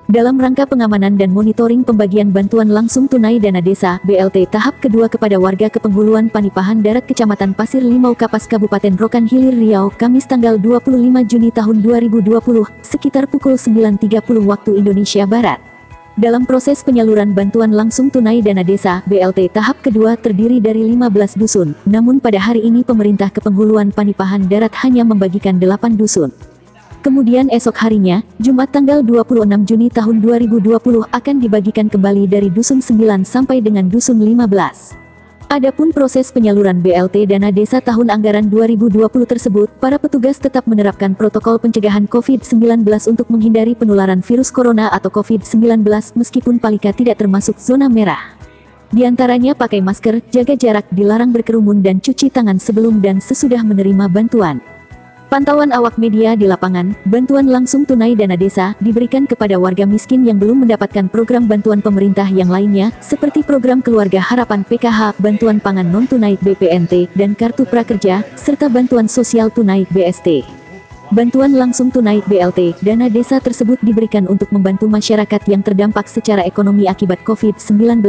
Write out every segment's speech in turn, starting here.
Dalam rangka pengamanan dan monitoring pembagian bantuan langsung tunai dana desa (BLT) tahap kedua kepada warga Kepenghuluan Panipahan Darat Kecamatan Pasir Limau Kapas Kabupaten Rokan Hilir Riau, Kamis tanggal 25 Juni tahun 2020, sekitar pukul 9.30 waktu Indonesia Barat. Dalam proses penyaluran bantuan langsung tunai dana desa (BLT) tahap kedua terdiri dari 15 dusun, namun pada hari ini pemerintah Kepenghuluan Panipahan Darat hanya membagikan 8 dusun. Kemudian esok harinya, Jumat tanggal 26 Juni tahun 2020 akan dibagikan kembali dari dusun 9 sampai dengan dusun 15. Adapun proses penyaluran BLT dana desa tahun anggaran 2020 tersebut, para petugas tetap menerapkan protokol pencegahan COVID-19 untuk menghindari penularan virus corona atau COVID-19 meskipun Palika tidak termasuk zona merah. Di antaranya pakai masker, jaga jarak, dilarang berkerumun dan cuci tangan sebelum dan sesudah menerima bantuan. Pantauan awak media di lapangan, bantuan langsung tunai dana desa diberikan kepada warga miskin yang belum mendapatkan program bantuan pemerintah yang lainnya, seperti program Keluarga Harapan PKH, bantuan pangan non-tunai BPNT, dan Kartu Prakerja, serta bantuan sosial tunai BST. Bantuan langsung tunai BLT dana desa tersebut diberikan untuk membantu masyarakat yang terdampak secara ekonomi akibat COVID-19.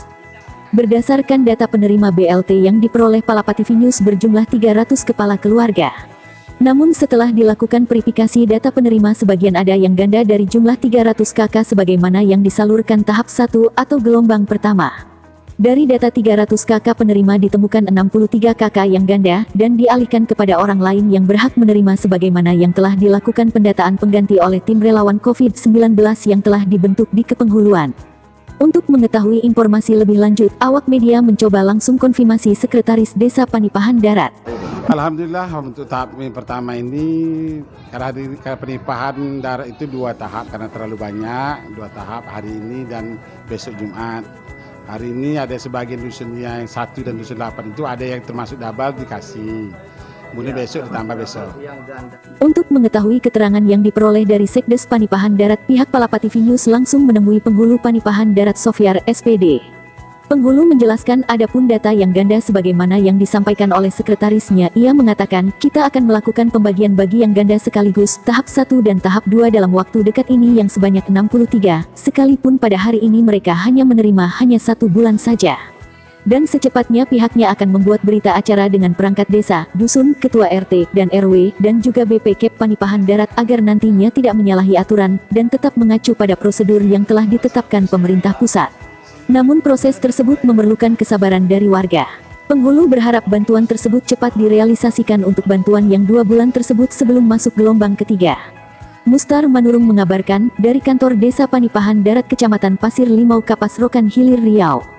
Berdasarkan data penerima BLT yang diperoleh Palapa TV News berjumlah 300 kepala keluarga. Namun setelah dilakukan verifikasi data penerima sebagian ada yang ganda dari jumlah 300 KK sebagaimana yang disalurkan tahap 1 atau gelombang pertama. Dari data 300 KK penerima ditemukan 63 KK yang ganda dan dialihkan kepada orang lain yang berhak menerima sebagaimana yang telah dilakukan pendataan pengganti oleh tim relawan COVID-19 yang telah dibentuk di Kepenghuluan. Untuk mengetahui informasi lebih lanjut, awak media mencoba langsung konfirmasi Sekretaris Desa Panipahan Darat. Alhamdulillah untuk tahap pertama ini karena penipahan darat itu 2 tahap karena terlalu banyak, 2 tahap hari ini dan besok Jumat. Hari ini ada sebagian dusun yang 1 dan dusun 8 itu ada yang termasuk double dikasih. Kemudian besok ditambah besok. Untuk mengetahui keterangan yang diperoleh dari Sekdes Panipahan Darat, pihak Palapa TV News langsung menemui Penghulu Panipahan Darat Sofiar SPD. Penghulu menjelaskan adapun data yang ganda sebagaimana yang disampaikan oleh sekretarisnya. Ia mengatakan, kita akan melakukan pembagian bagi yang ganda sekaligus, tahap 1 dan tahap 2 dalam waktu dekat ini yang sebanyak 63, sekalipun pada hari ini mereka hanya menerima hanya 1 bulan saja. Dan secepatnya pihaknya akan membuat berita acara dengan perangkat desa, dusun, ketua RT, dan RW, dan juga BPK Panipahan Darat agar nantinya tidak menyalahi aturan, dan tetap mengacu pada prosedur yang telah ditetapkan pemerintah pusat. Namun proses tersebut memerlukan kesabaran dari warga. Penghulu berharap bantuan tersebut cepat direalisasikan untuk bantuan yang 2 bulan tersebut sebelum masuk gelombang ketiga. Mustar Manurung mengabarkan, dari kantor Desa Panipahan Darat Kecamatan Pasir Limau Kapas Rokan Hilir Riau.